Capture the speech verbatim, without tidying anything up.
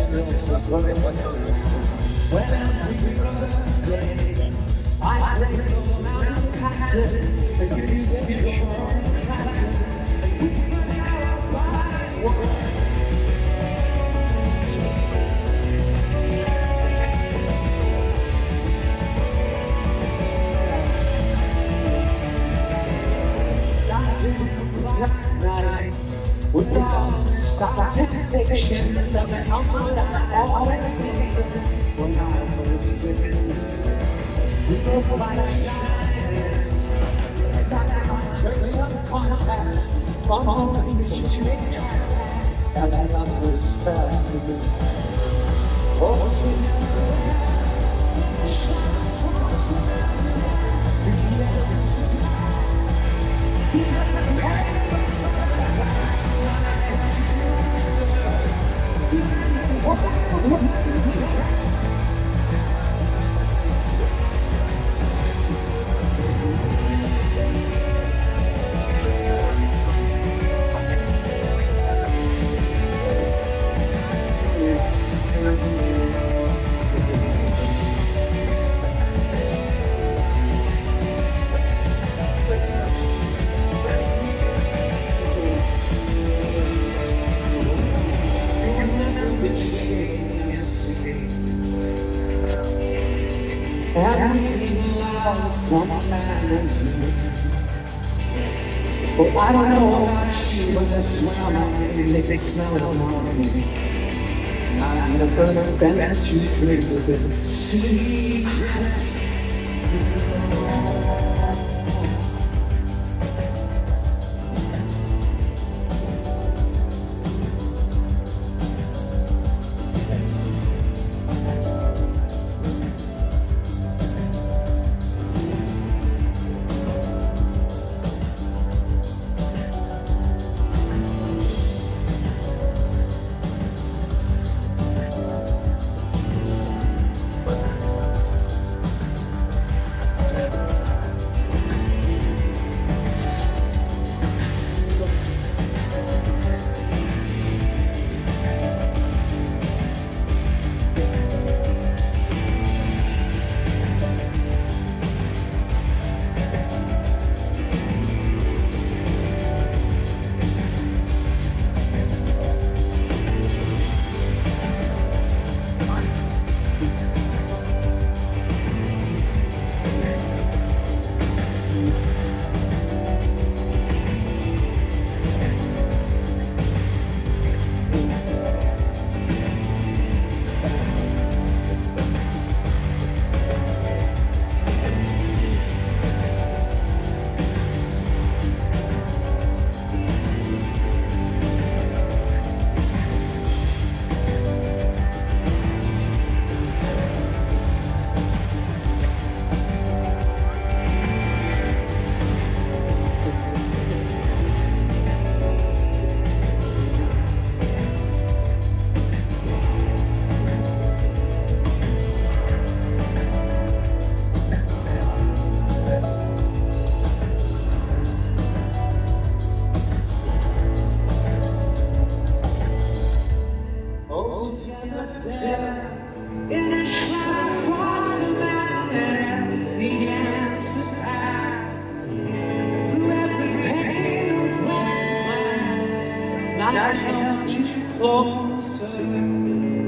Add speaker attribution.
Speaker 1: I break those mountain passes and give you pure classes. We can have a fine world. With all the temptations of the humble that always stays, we're not opposed to it. We go by shining, that's my church of contact, from the situation, as I love this spell. Oh, sweet. Everything loud from a man's oh, I don't know about you, but the smell of me, they smell of me. I've never been as you drink with it. Secrets. I held you closer.